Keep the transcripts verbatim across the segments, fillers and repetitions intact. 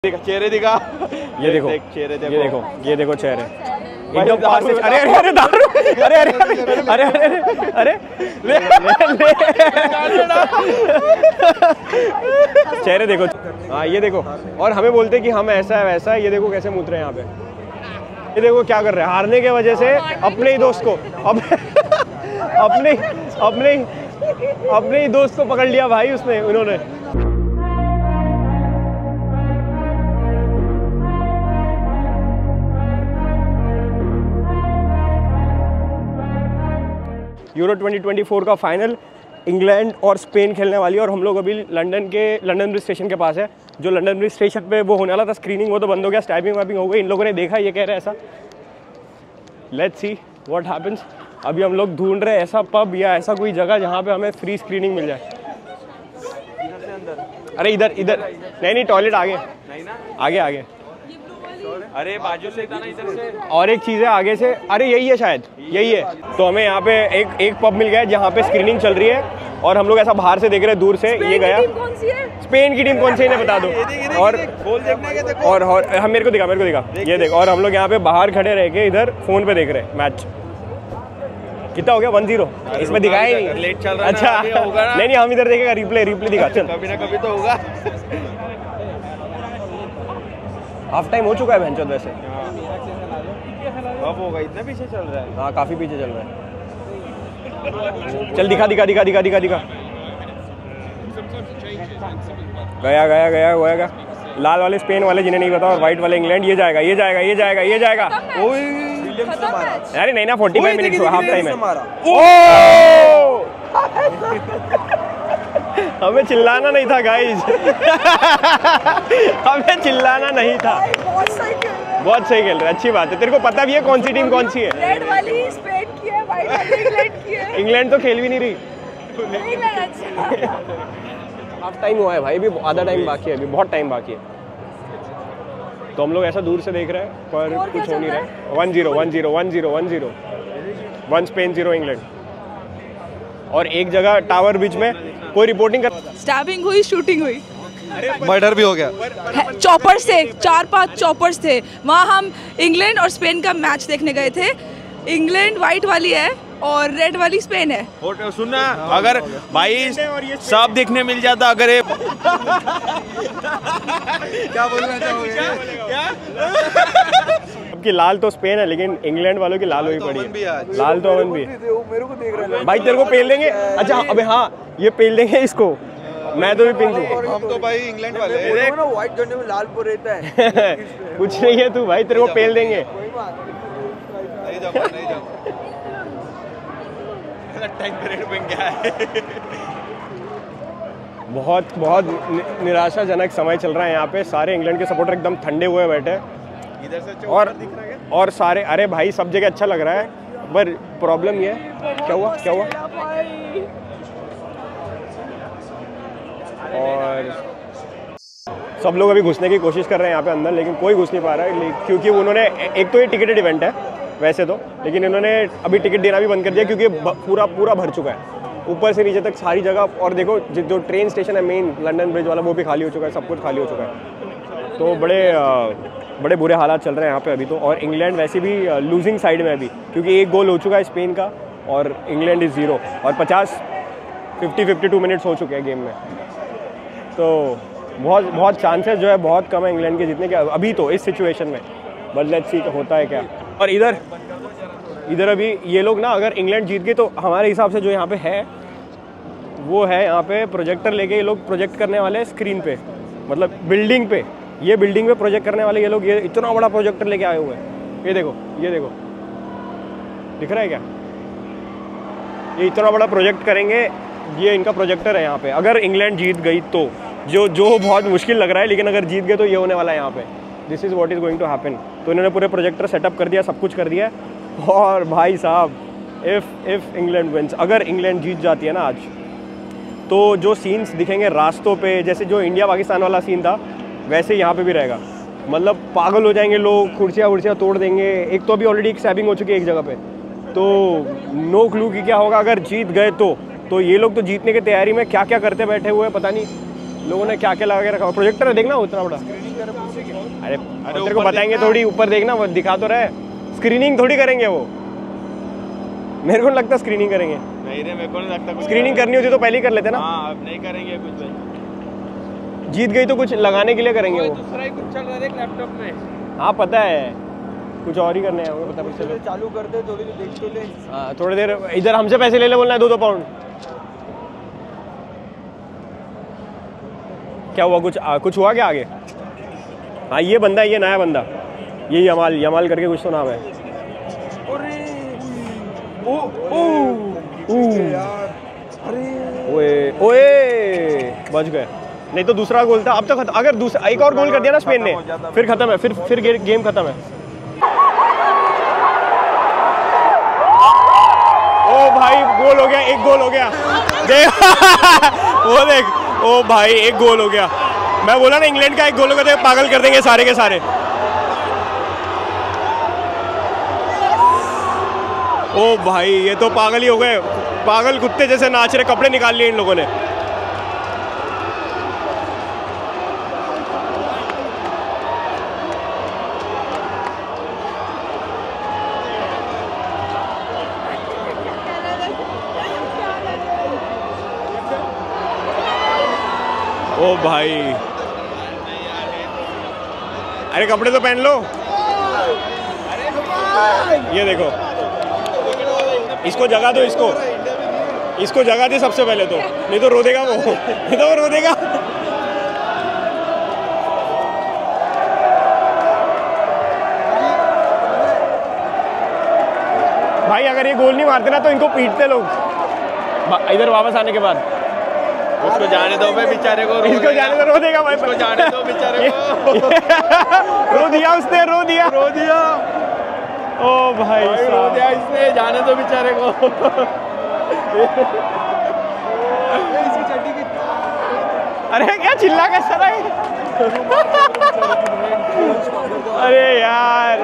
चेहरे दिखा। ये देखो चेहरे देखो, ये देखो ये देखो चेहरे एकदम पास से। अरे अरे अरे दारू अरे अरे अरे अरे अरे ले चेहरे देखो। हाँ ये देखो, और हमें बोलते कि हम ऐसा है वैसा है। ये देखो कैसे मूत रहे हैं यहाँ पे। ये देखो क्या कर रहे हैं, हारने की वजह से अपने ही दोस्त को अपने अपने अपने ही दोस्त को पकड़ लिया भाई उसने उन्होंने। यूरो ट्वेंटी ट्वेंटी फोर का फाइनल इंग्लैंड और स्पेन खेलने वाली है, और हम लोग अभी लंदन के लंदन ब्रिज स्टेशन के पास है। जो लंदन ब्रिज स्टेशन पे वो होने वाला था स्क्रीनिंग, वो तो बंद हो गया। स्टाइपिंग वाइपिंग हो गई, इन लोगों ने देखा ये कह रहे हैं ऐसा। Let's see what happens. अभी हम लोग ढूंढ रहे हैं ऐसा पब या ऐसा कोई जगह जहाँ पे हमें फ्री स्क्रीनिंग मिल जाए। अरे इधर इधर नहीं नहीं टॉयलेट आगे आगे आगे। अरे बाजू से था ना, इधर से। और एक चीज़ है आगे से, अरे यही है शायद, यही है। तो हमें यहाँ पे एक एक पब मिल गया है जहाँ पे स्क्रीनिंग चल रही है, और हम लोग ऐसा बाहर से देख रहे हैं दूर से। ये गया कौन सी है? स्पेन की टीम कौन सी है इन्हें बता दो। और और और हम मेरे को दिखा मेरे को दिखा ये देख। और हम लोग यहाँ पे बाहर खड़े रह के इधर फोन पे देख रहे हैं मैच। कितना हो गया? One zero. इसमें दिखाया ही नहीं, लेट चल रहा है। अच्छा नहीं नहीं हम इधर देखेगा, रिप्ले रिप्ले दिखा। चल कभी ना कभी तो होगा। हाफ टाइम हो चुका है भैंचोद वैसे। अब होगा, इतना पीछे चल रहा है। हाँ काफी पीछे चल रहा है। चल दिखा दिखा दिखा दिखा दिखा दिखा। गया गया गया गया गया। लाल वाले स्पेन वाले जिन्हें नहीं पता, और व्हाइट वाले इंग्लैंड। ये जाएगा ये जाएगा ये जाएगा ये जाएगा। अरे नहीं ना, forty five minute half time है। हमें चिल्लाना नहीं था गाइस। हमें चिल्लाना नहीं था। बहुत सही खेल रहा है। बहुत सही खेल रहा है, अच्छी बात है। तेरे को पता भी है कौन सी टीम कौन सी है? रेड वाली स्पेन की है, व्हाइट वाली इंग्लैंड की है। इंग्लैंड तो खेल भी नहीं रही। इंग्लैंड अच्छा। हाफ टाइम हुआ है भाई, भी आधा टाइम बाकी है, अभी बहुत टाइम बाकी है। तो हम लोग ऐसा दूर से देख रहे हैं पर कुछ हो नहीं रहा है। One zero one zero one zero one zero one Spain zero England. और एक जगह टावर बीच में कोई रिपोर्टिंग कर। स्टैबिंग हुई, शूटिंग हुई, मर्डर भी हो गया। चॉपर से चार पांच चॉपर्स थे वहाँ। हम इंग्लैंड और स्पेन का मैच देखने गए थे। इंग्लैंड व्हाइट वाली है और रेड वाली स्पेन है। सुनना, अगर भाई सब देखने मिल जाता, अगर ये क्या बोलना चाहोगे? क्या कि लाल तो स्पेन है, लेकिन इंग्लैंड वालों की लाल हुई पड़ी है। लाल तो अमन भी मेरे को देख रहा है भाई। तेरे को पेल देंगे। अच्छा अबे हाँ, ये पेल देंगे इसको। मैं तो भी पिंक हूँ। हम तो भाई इंग्लैंड वाले हैं। व्हाइट झंडे में लाल पर रहता है। कुछ नहीं है तू भाई, तेरे को पेल देंगे। नहीं जाऊंगा नहीं जाऊंगा। टाइम पीरियड बन गया है। बहुत बहुत निराशाजनक समय चल रहा है यहाँ पे। सारे इंग्लैंड के सपोर्टर एकदम ठंडे हुए बैठे। इधर से और और सारे, अरे भाई सब जगह अच्छा लग रहा है, पर प्रॉब्लम ये है। क्या हुआ क्या हुआ? और सब लोग अभी घुसने की कोशिश कर रहे हैं यहाँ पे अंदर, लेकिन कोई घुस नहीं पा रहा है, क्योंकि उन्होंने एक तो ये टिकटेड इवेंट है वैसे तो, लेकिन इन्होंने अभी टिकट देना भी बंद कर दिया क्योंकि पूरा पूरा भर चुका है ऊपर से नीचे तक सारी जगह। और देखो जो ट्रेन स्टेशन है मेन लंदन ब्रिज वाला, वो भी खाली हो चुका है, सब कुछ खाली हो चुका है। तो बड़े बड़े बुरे हालात चल रहे हैं यहाँ पे अभी तो। और इंग्लैंड वैसे भी लूजिंग साइड में अभी, क्योंकि एक गोल हो चुका है स्पेन का और इंग्लैंड इज़ ज़ीरो, और पचास फिफ्टी फिफ्टी टू मिनट्स हो चुके हैं गेम में। तो बहुत बहुत चांसेस जो है बहुत कम है इंग्लैंड के जीतने के अभी तो इस सिचुएशन में। बट लेट्स सी होता है क्या। और इधर इधर अभी ये लोग ना, अगर इंग्लैंड जीत गई तो हमारे हिसाब से जो यहाँ पे है वो है, यहाँ पे प्रोजेक्टर लेके ये लोग प्रोजेक्ट करने वाले हैं स्क्रीन पे, मतलब बिल्डिंग पे। ये बिल्डिंग पे प्रोजेक्ट करने वाले ये लोग, ये इतना बड़ा प्रोजेक्टर लेके आए हुए हैं। ये देखो ये देखो दिख रहा है क्या? ये इतना बड़ा प्रोजेक्ट करेंगे, ये इनका प्रोजेक्टर है यहाँ पे। अगर इंग्लैंड जीत गई तो, जो जो बहुत मुश्किल लग रहा है, लेकिन अगर जीत गए तो ये होने वाला है यहाँ पे। This is what is going to happen. तो इन्होंने पूरे प्रोजेक्टर सेटअप कर दिया, सब कुछ कर दिया है। और भाई साहब, इफ़ इफ़ इंग्लैंड विंस, अगर इंग्लैंड जीत जाती है ना आज, तो जो सीन्स दिखेंगे रास्तों पे, जैसे जो इंडिया पाकिस्तान वाला सीन था वैसे यहाँ पे भी रहेगा। मतलब पागल हो जाएंगे लोग, कुर्सियाँ वुर्सियाँ तोड़ देंगे। एक तो अभी ऑलरेडी एक स्टैबिंग हो चुकी है एक जगह पे, तो नो क्लू कि क्या होगा अगर जीत गए तो। तो ये लोग तो जीतने की तैयारी में क्या क्या करते बैठे हुए हैं, पता नहीं लोगों ने क्या क्या लगा के रखा। प्रोजेक्टर है देखना उतना बड़ा। अरे तेरे को बताएंगे थोड़ी, ऊपर देखना वो दिखा तो रहे। स्क्रीनिंग थोड़ी करेंगे वो, मेरे को नहीं लगता स्क्रीनिंग करेंगे। नहीं रे, मेरे को नहीं लगता। स्क्रीनिंग करनी होती तो पहले ही कर लेते ना। हाँ, अब नहीं करेंगे कुछ भाई। जीत गई तो कुछ लगाने के लिए करेंगे वो। दूसरा ही कुछ चल रहा है लैपटॉप में। हाँ पता है, कुछ और ही करने हैं वो, पता चलो चालू कर दे, थोड़ी देर देख तो ले। हाँ थोड़ी देर इधर हमसे पैसे ले ले, बोलना है दो दो पाउंड। क्या हुआ, कुछ आ, कुछ हुआ क्या आगे? हाँ ये बंदा, ये नया बंदा, ये यमाल यमाल करके कुछ तो नाम है। ओ ओ ओए ओए बच गए, नहीं तो दूसरा गोल था। अब तो खत्म, अगर दूसरा एक और गोल कर दिया ना स्पेन ने, फिर खत्म है, फिर फिर गे, गेम खत्म है। ओ भाई गोल हो गया, एक गोल हो गया। देख वो देख, ओ भाई एक गोल हो गया। मैं बोला ना इंग्लैंड का एक गोल होगा तो पागल कर देंगे सारे के सारे। ओ भाई ये तो पागल ही हो गए, पागल कुत्ते जैसे नाच रहे, कपड़े निकाल लिए इन लोगों ने। ओ भाई अरे कपड़े तो पहन लो। ये देखो, इसको जगा दो, इसको इसको जगा दे सबसे पहले तो, नहीं तो रो देगा वो, नहीं तो वो रो देगा। भाई अगर ये गोल नहीं मारते ना तो इनको पीटते लोग इधर वापस आने के बाद। उसको जाने दो भाई बेचारे को, इसको जाने दो, रो देगा भाई, उसको जाने दो बेचारे को। रो दिया उसने, रो दिया रो दिया। ओ भाई रो दिया इसने, जाने दो बेचारे को। अरे क्या चिल्ला कैसा रहा है? अरे यार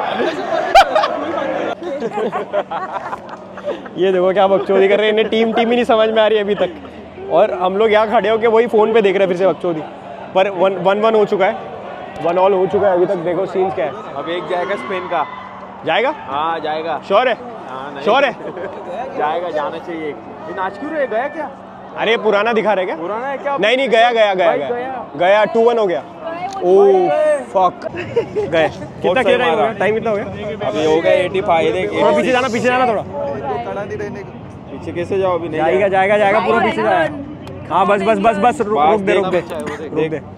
ये देखो क्या बकचोदी कर रहे हैं, इन्हें टीम टीम ही नहीं समझ में आ रही है अभी तक, और हम लोग यहाँ खड़े होके वही फोन पे देख रहे हैं फिर से बकचोदी। पर वन वन वन हो चुका है, वन ऑल हो चुका है अभी तक। देखो सीन्स क्या है। अब एक जाएगा स्पेन का, जाएगा? हाँ जाएगा। श्योर है? हाँ श्योर है? जाएगा, जाना चाहिए। ये नाच क्यों रहे, गया क्या? अरे पुराना दिखा रहे क्या? पुराना है क्या? नहीं नहीं गया गया गया गया गया टू वन हो गया। ओ फक गए। कितना खेल रहा है? टाइम कितना हो गया? अभी हो गया एटी फाइव। थोड़ा पीछे जाना, पीछे जाना थोड़ा। पीछे कैसे जाओ? अभी नहीं जाएगा जाएगा जाएगा पूरा पीछे जाएगा। हाँ बस बस बस बस रुक रुक दे रुक दे रुक दे।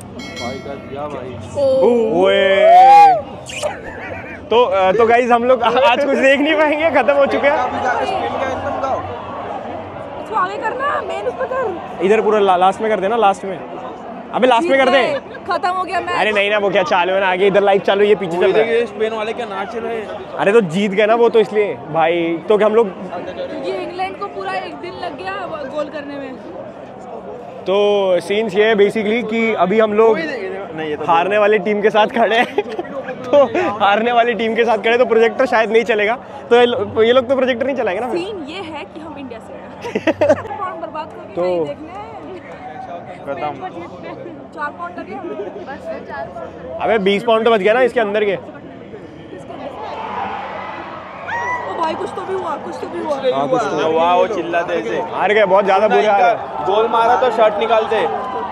ओए तो तो गाइस हम लोग आज कुछ देख नहीं पाएंगे, खत्म हो चुके हैं। इसको आगे करना, मेन उसको कर। इधर पूरा ला, लास्ट में कर देना, लास्ट में। अबे लास्ट में कर दे। खत्म हो गया मैच। अरे नहीं ना, वो क्या चालू है ना, आगे इधर लाइव चालू, ये पीछे चल रहा है। स्पेन वाले क्या नाच रहे हैं? अरे तो जीत गए ना वो, तो इसलिए भाई तो हम लोग, ये इंग्लैंड को पूरा एक दिन लग गया गोल करने में। तो सीन्स ये है बेसिकली कि अभी हम लोग हारने वाली टीम के साथ खड़े हैं। तो हारने वाली टीम के साथ खड़े, तो प्रोजेक्टर शायद नहीं चलेगा, तो ये लोग तो प्रोजेक्टर नहीं चलाएंगे ना। सीन ये है कि हम इंडिया से हैं। बर्बाद करके तो देखने खत्म। चार पाउंड लगे बस, चार पाउंड। अबे बीस पाउंड तो बच गया ना इसके अंदर के। ओ भाई कुछ तो भी हुआ, कुछ तो भी हुआ। हाँ कुछ तो हुआ, वो चिल्लाते ऐसे। हार गए, बहुत ज्यादा बुरे हाल है। गोल मारा तो शर्ट निकालते।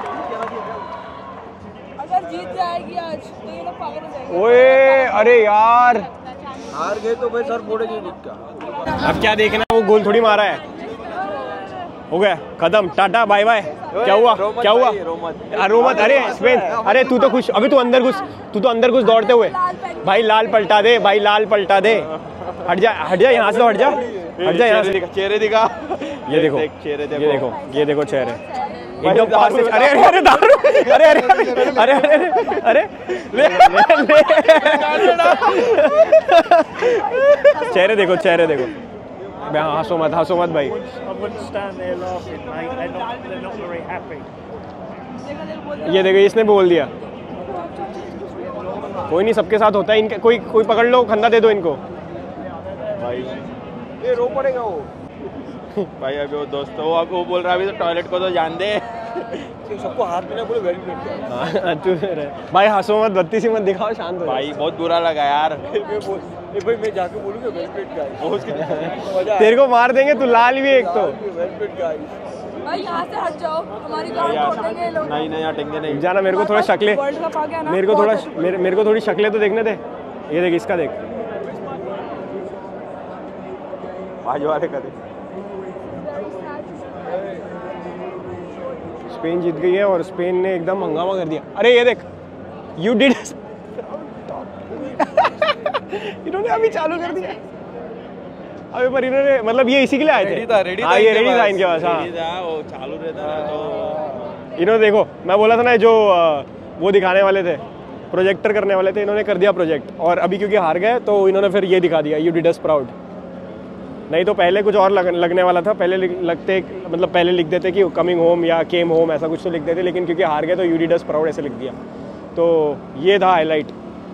अगर जीत जाएगी आज तो ये लोग पागल हो जाएंगे। ओए अरे यार हार गए तो भाई सर फोड़ेंगे जीत का। अब क्या देखना, वो गोल थोड़ी मारा है। हो गया खत्म, टाटा बाय बाय। क्या हुआ क्या हुआ? रोमत, अरे स्पेन, अरे तू तो खुश, अभी तू अंदर घुस, तू तो अंदर घुस दौड़ते हुए। भाई लाल पलटा दे, भाई लाल पलटा दे। हट जा हट जा यहाँ से, तो हट जा हट जा यहाँ से। चेहरे दिखा, ये देखो चेहरे ये देखो ये देखो चेहरे एकदम पास से। अरे अरे अरे दारू, अरे अरे अरे अरे अरे ले चेहरे देखो, चेहरे देखो। हंसो मत, हंसो मत भाई। ये देखो इसने बोल दिया। कोई नहीं, सबके साथ होता है इनके। कोई कोई पकड़ लो, खन्ना दे दो इनको भाई। ये रो पड़ेगा वो। भाई अभी वो दोस्तों, वो अब वो बोल रहा है अभी तो टॉयलेट को तो जान दे। सबको हाथ में ना बोले वेल प्लेड गाइस। हाँ तू भाई हंसो मत, बत्तीस मत दिखाओ, शांत हो। भाई बहुत बुरा लगा यार। भाई मैं जाके बोलूंगा वेल प्लेड गाइस। तेरे को मार देंगे, तू लाल भी एक तो। Well played guys. भाई यहाँ से हट जाओ, हमारी गाड़ी तोड़ देंगे ये लोग। नहीं नहीं अटेंगे नहीं जाना, मेरे को थोड़ा शक्लें, वर्ल्ड कप आ गया ना, मेरे को थोड़ा बहुत- मेरे मेरे को थोड़ी शक्लें तो देखने दे। ये देख, इसका देख, बाजू वाले का देख। स्पेन जीत गई है और स्पेन ने एकदम हंगामा कर दिया। अरे ये देख, यू डिड इन्होंने अभी चालू कर दिया अबे, पर इन्होंने मतलब ये इसी के लिए आए थे। रेडी था, रेडी हाँ, था, ये रेडी था इनके पास। हाँ, रेडी था, वो चालू रहता ना तो इन्होंने देखो, मैं बोला था ना जो अ, वो दिखाने वाले थे, प्रोजेक्टर करने वाले थे, इन्होंने कर दिया प्रोजेक्ट। और अभी क्योंकि हार गए तो इन्होंने फिर ये दिखा दिया, यू डिड अस प्राउड। नहीं तो पहले कुछ और लग, लगने वाला था, पहले लिख- लगते मतलब पहले लिख देते कि कमिंग होम या केम होम, ऐसा कुछ तो लिख देते, लेकिन क्योंकि हार गए तो यू डिड अस प्राउड ऐसे लिख दिया। तो ये था हाईलाइट।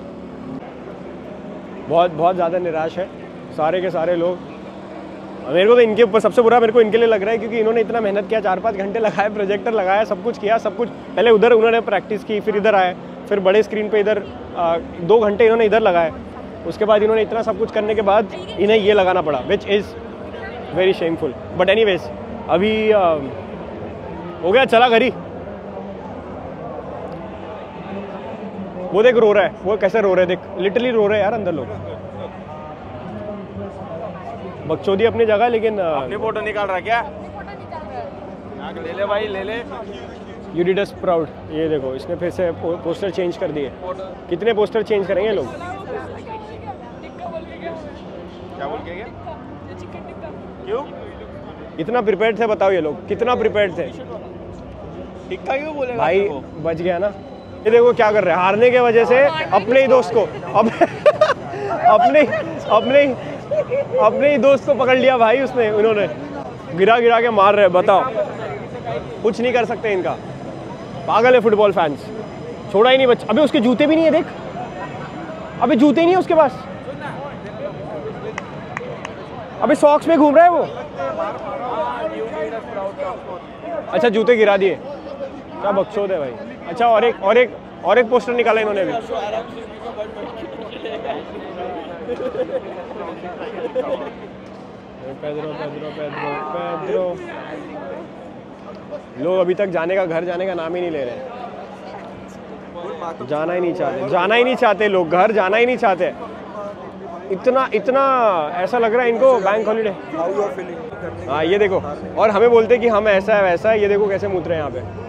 बहुत बहुत ज़्यादा निराश है सारे के सारे लोग। मेरे को तो इनके ऊपर सबसे बुरा मेरे को इनके लिए लग रहा है, क्योंकि इन्होंने इतना मेहनत किया, चार पाँच घंटे लगाए, प्रोजेक्टर लगाया, सब कुछ किया, सब कुछ पहले उधर उन्होंने प्रैक्टिस की, फिर इधर आए, फिर बड़े स्क्रीन पे इधर आ, दो घंटे इन्होंने इधर लगाए। उसके बाद इन्होंने इतना सब कुछ करने के बाद इन्हें ये लगाना पड़ा, which is very shameful. But anyways अभी आ, हो गया, चला घर ही। वो देख रो रहा है, वो कैसे रो रहे हैं, देख लिटरली रो रहे हैं यार अंदर लोग। बकचोदी अपनी जगह, लेकिन अपनी फोटो निकाल रहा क्या? ले ले भाई, ले ले। You did us proud. ये देखो, इसने फिर से पो, पोस्टर चेंज कर दिए। कितने पोस्टर चेंज करेंगे लोग? क्या बोल के गया? क्यों? इतना प्रिपेयर्ड थे, बताओ ये लोग कितना प्रिपेयर्ड थे। टिक्का क्यों बोलेगा भाई वो? बच गया ना। ये देखो क्या कर रहे हैं, हारने के वजह से अपने ही दोस्त को अब अपने अपने अपने ही दोस्त को पकड़ लिया भाई उसने, उन्होंने गिरा गिरा के मार रहे हैं। बताओ, कुछ नहीं कर सकते इनका। पागल है फुटबॉल फैंस, छोड़ा ही नहीं बच्चा। अबे उसके जूते भी नहीं है, देख, अबे जूते ही नहीं है उसके पास। अबे सॉक्स में घूम रहा है वो। अच्छा जूते गिरा दिए, क्या बकचोद है भाई। अच्छा और एक और एक और एक पोस्टर निकाला इन्होंने भी। पेड्रो पेड्रो पेड्रो पेड्रो लोग अभी तक जाने का, घर जाने का नाम ही नहीं ले रहे। जाना ही नहीं चाहते, जाना ही नहीं चाहते लोग, घर जाना ही नहीं चाहते। इतना इतना ऐसा लग रहा है इनको bank holiday. How you are feeling? हाँ ये देखो, और हमें बोलते कि हम ऐसा है वैसा है। ये देखो कैसे मुत रहे हैं यहाँ पे।